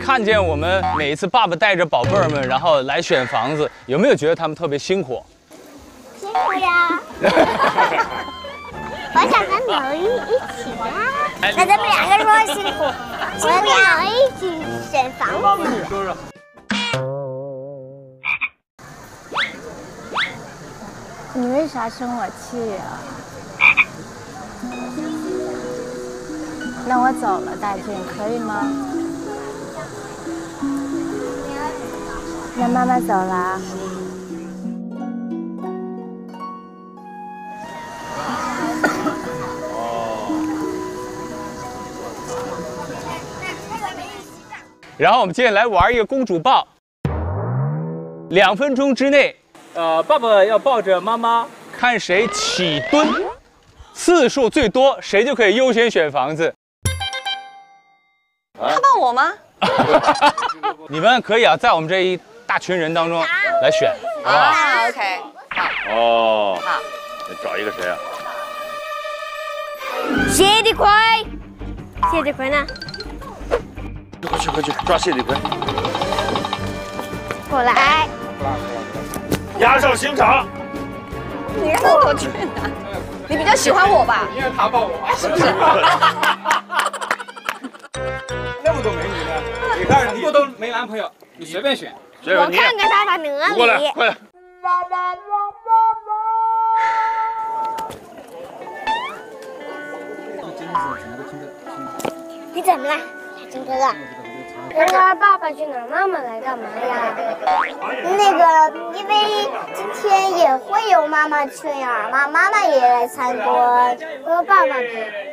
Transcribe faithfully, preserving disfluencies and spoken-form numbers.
看见我们每一次爸爸带着宝贝儿们，然后来选房子，有没有觉得他们特别辛苦？ 辛苦呀！我想跟刘玉一起呀。那咱们两个说辛苦，我们两个一起选房子。 你为啥生我气呀？那我走了，大俊，可以吗？那妈妈走了啊。 然后我们接下来玩一个公主抱，两分钟之内，呃，爸爸要抱着妈妈，看谁起蹲次数最多，谁就可以优先选房子。 他抱我吗？ 你们可以啊，在我们这一大群人当中来选，好不好？ 啊 ，OK， 好。 哦， 好， 那找一个谁啊？ 谢立奎，谢立奎呢？ 快去快去抓谢立奎！ 过来。 押上刑场。 你让我去哪？你比较喜欢我吧？ 因为他抱我， 是不是？ 那么多美女呢？你看你都没男朋友，你随便选。 我看看他把哪里。 过来，快来！ 你怎么了，海军哥哥？刚刚爸爸去哪儿？妈妈来干嘛呀？那个，因为今天也会有妈妈去哪儿嘛，妈妈也来参观，和爸爸呢。